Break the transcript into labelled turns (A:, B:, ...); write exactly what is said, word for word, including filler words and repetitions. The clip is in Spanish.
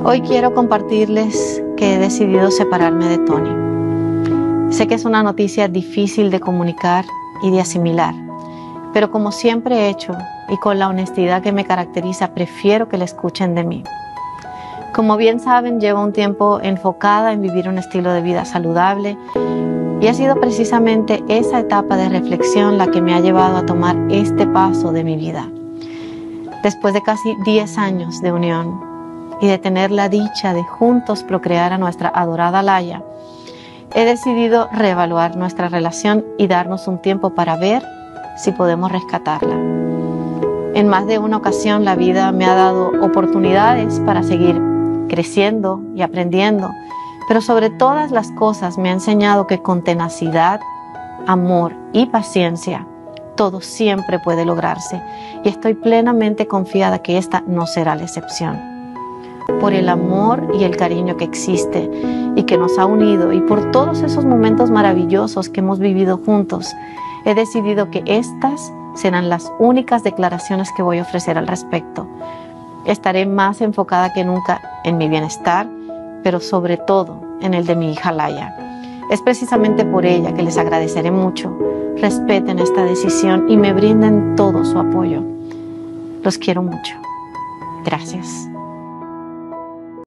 A: Hoy quiero compartirles que he decidido separarme de Tony. Sé que es una noticia difícil de comunicar y de asimilar, pero como siempre he hecho y con la honestidad que me caracteriza, prefiero que la escuchen de mí. Como bien saben, llevo un tiempo enfocada en vivir un estilo de vida saludable y ha sido precisamente esa etapa de reflexión la que me ha llevado a tomar este paso de mi vida. Después de casi diez años de unión y de tener la dicha de juntos procrear a nuestra adorada Laia, he decidido reevaluar nuestra relación y darnos un tiempo para ver si podemos rescatarla. En más de una ocasión la vida me ha dado oportunidades para seguir creciendo y aprendiendo, pero sobre todas las cosas me ha enseñado que con tenacidad, amor y paciencia, todo siempre puede lograrse, y estoy plenamente confiada que esta no será la excepción. Por el amor y el cariño que existe y que nos ha unido, y por todos esos momentos maravillosos que hemos vivido juntos, he decidido que estas serán las únicas declaraciones que voy a ofrecer al respecto. Estaré más enfocada que nunca en mi bienestar, pero sobre todo en el de mi hija Laia. Es precisamente por ella que les agradeceré mucho. Respeten esta decisión y me brinden todo su apoyo. Los quiero mucho. Gracias.